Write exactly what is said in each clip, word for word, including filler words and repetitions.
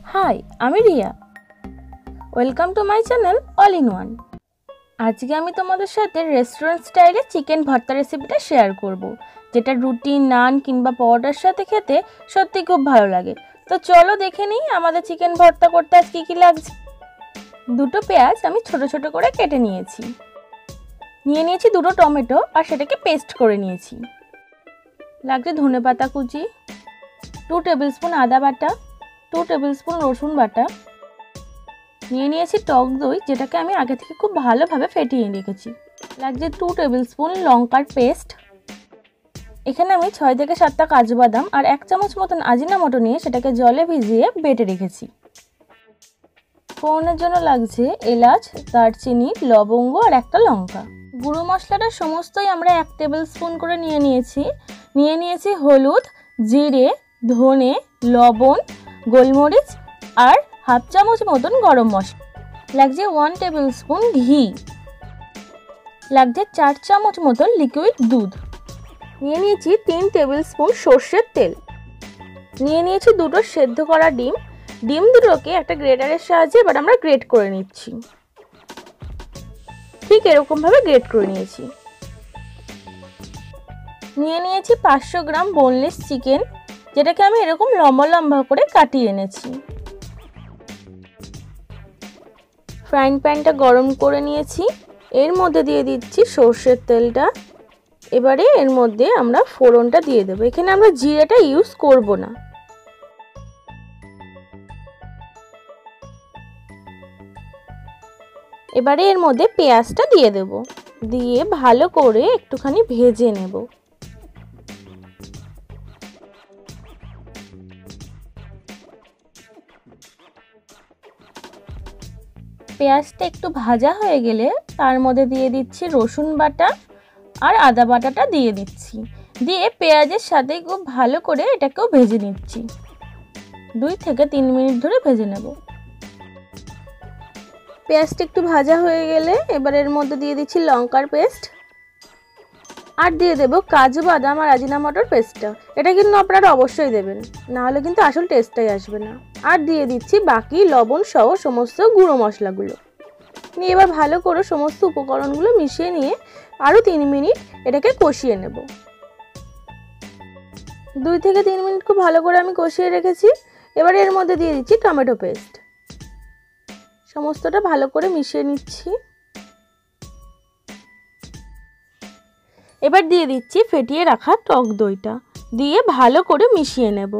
High, আমি Riya. Welcome to my channel all in one. আজকে আমি তোমাদের সাথে রেস্টুরেন্ট স্টাইলে চিকেন ভর্তা রেসিপিটা শেয়ার করব, যেটা রুটি, নান কিংবা পরোটার সাথে খেতে সত্যি খুব ভালো লাগে। তো চলো দেখে নিই আমাদের চিকেন ভর্তা করতে আজ কী কী লাগছে। দুটো পেঁয়াজ আমি ছোট ছোট করে কেটে নিয়েছি। নিয়ে নিয়েছি দুটো টমেটো আর সেটাকে পেস্ট করে নিয়েছি। লাগছে ধনেপাতা কুচি, টু টেবিল স্পুন আদা বাটা, টু টেবিল স্পুন রসুন বাটা। নিয়ে নিয়েছি টক দই, যেটাকে আমি আগে থেকে খুব ভালোভাবে ফেটিয়ে রেখেছি। লাগছে টু টেবিল স্পুন লঙ্কার পেস্ট। এখানে আমি ছয় থেকে সাতটা কাজু বাদাম আর এক চামচ মতন আজিনামোটো নিয়ে সেটাকে জলে ভিজিয়ে বেটে রেখেছি। ফোড়নের জন্য লাগছে এলাচ, দারচিনি, লবঙ্গ আর একটা লঙ্কা। গুঁড়ো মশলাটা সমস্তই আমরা এক টেবিল স্পুন করে নিয়ে নিয়েছি। নিয়ে নিয়েছি হলুদ, জিরে, ধনে, লবণ, গোলমরিচ আর হাফ চামচ মতন গরম মশলা। লাগছে ওয়ান টেবিল স্পুন ঘি। লাগছে চার চামচ মতন লিকুইড দুধ। নিয়ে নিয়েছি তিন টেবিল স্পুন সর্ষের তেল। নিয়ে নিয়েছি দুটো সেদ্ধ করা ডিম। ডিম দুটোকে একটা গ্রেটারের সাহায্যে এবার আমরা গ্রেট করে নিচ্ছি। ঠিক এরকমভাবে গ্রেট করে নিয়েছি। নিয়ে নিয়েছি পাঁচশো গ্রাম বোনলেস চিকেন, যেটাকে আমি এরকম লম্বা লম্বা করে কাটিয়ে এনেছি। ফ্রাইং প্যানটা গরম করে নিয়েছি। এর মধ্যে দিয়ে দিচ্ছি সর্ষের তেলটা। এবারে এর মধ্যে আমরা ফোড়নটা দিয়ে দেবো। এখানে আমরা জিরেটা ইউজ করব না। এবারে এর মধ্যে পেঁয়াজটা দিয়ে দেব, দিয়ে ভালো করে একটুখানি ভেজে নেব। পেঁয়াজটা একটু ভাজা হয়ে গেলে তার মধ্যে দিয়ে দিচ্ছি রসুন বাটা আর আদা বাটাটা দিয়ে দিচ্ছি। দিয়ে পেঁয়াজের সাথে খুব ভালো করে এটাকেও ভেজে নিচ্ছি। দুই থেকে তিন মিনিট ধরে ভেজে নেব। পেঁয়াজটা একটু ভাজা হয়ে গেলে এবার এর মধ্যে দিয়ে দিচ্ছি লঙ্কার পেস্ট আর দিয়ে দেবো কাজু বাদাম আর আজিনামোটোর পেস্টটা। এটা কিন্তু আপনারা অবশ্যই দেবেন, নাহলে কিন্তু আসল টেস্টটাই আসবে না। আর দিয়ে দিচ্ছি বাকি লবণ সহ সমস্ত গুঁড়ো মশলাগুলো। নিয়ে এবার ভালো করে সমস্ত উপকরণগুলো মিশিয়ে নিয়ে আরও তিন মিনিট এটাকে কষিয়ে নেব। দুই থেকে তিন মিনিট খুব ভালো করে আমি কষিয়ে রেখেছি। এবার এর মধ্যে দিয়ে দিচ্ছি টমেটো পেস্ট। সমস্তটা ভালো করে মিশিয়ে নিচ্ছি। এবার দিয়ে দিচ্ছি ফেটিয়ে রাখা টক দইটা, দিয়ে ভালো করে মিশিয়ে নেব।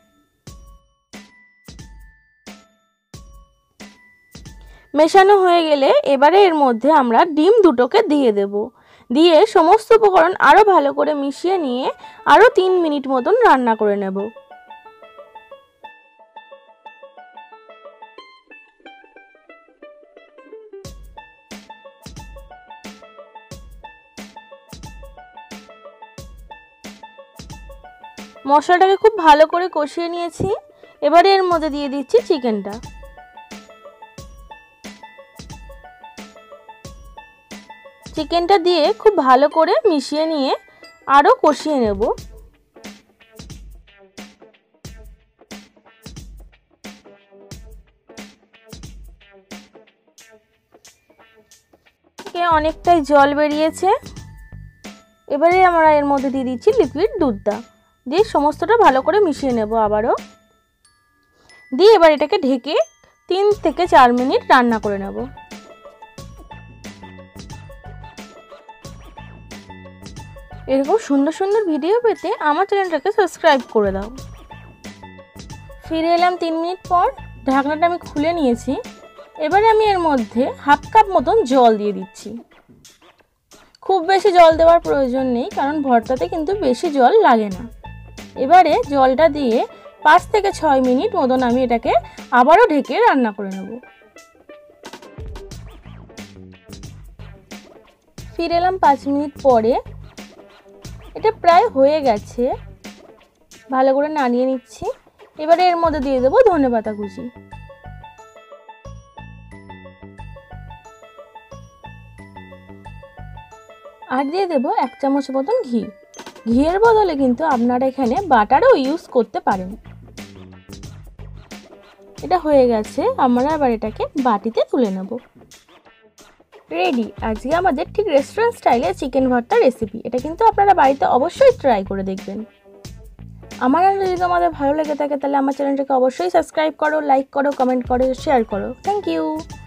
মেশানো হয়ে গেলে এবারে এর মধ্যে আমরা ডিম দুটোকে দিয়ে দেব। দিয়ে সমস্ত উপকরণ আরও ভালো করে মিশিয়ে নিয়ে আরও তিন মিনিট মতন রান্না করে নেব। মশলাটাকে খুব ভালো করে কষিয়ে নিয়েছি। এবারে এর মধ্যে দিয়ে দিচ্ছি চিকেনটা। চিকেনটা দিয়ে খুব ভালো করে মিশিয়ে নিয়ে আরও কষিয়ে নেব। অনেকটাই জল বেরিয়েছে। এবারে আমরা এর মধ্যে দিয়ে দিচ্ছি লিকুইড দুধটা, দিয়ে সমস্তটা ভালো করে মিশিয়ে নেব আবারও। দিয়ে এবার এটাকে ঢেকে তিন থেকে চার মিনিট রান্না করে নেব। এরকম সুন্দর সুন্দর ভিডিও পেতে আমার চ্যানেলটাকে সাবস্ক্রাইব করে দাও। ফিরে এলাম তিন মিনিট পর। ঢাকনাটা আমি খুলে নিয়েছি। এবারে আমি এর মধ্যে হাফ কাপ মতন জল দিয়ে দিচ্ছি। খুব বেশি জল দেওয়ার প্রয়োজন নেই, কারণ ভর্তাতে কিন্তু বেশি জল লাগে না। এবারে জলটা দিয়ে পাঁচ থেকে ছয় মিনিট মতন আমি এটাকে আবারও ঢেকে রান্না করে নেব। ফিরে এলাম পাঁচ মিনিট পরে। এটা প্রায় হয়ে গেছে। ভালো করে নাড়িয়ে নিচ্ছি। এবারে এর মধ্যে দিয়ে দেবো ধনেপাতা কুচি। আর দিয়ে দেবো এক চামচ মতন ঘি। ঘিয়ের বদলে কিন্তু আপনারা এখানে বাটারও ইউজ করতে পারেন। এটা হয়ে গেছে, আমরা আবার এটাকে বাটিতে তুলে নেব। রেডি আজকে আমাদের ঠিক রেস্টুরেন্ট স্টাইলে চিকেন ভর্তা রেসিপি। এটা কিন্তু আপনারা বাড়িতে অবশ্যই ট্রাই করে দেখবেন। আমার রান্না যদি তোমাদের ভালো লেগে থাকে তাহলে আমার চ্যানেলটাকে অবশ্যই সাবস্ক্রাইব করো, লাইক করো, কমেন্ট করো, শেয়ার করো। Thank you.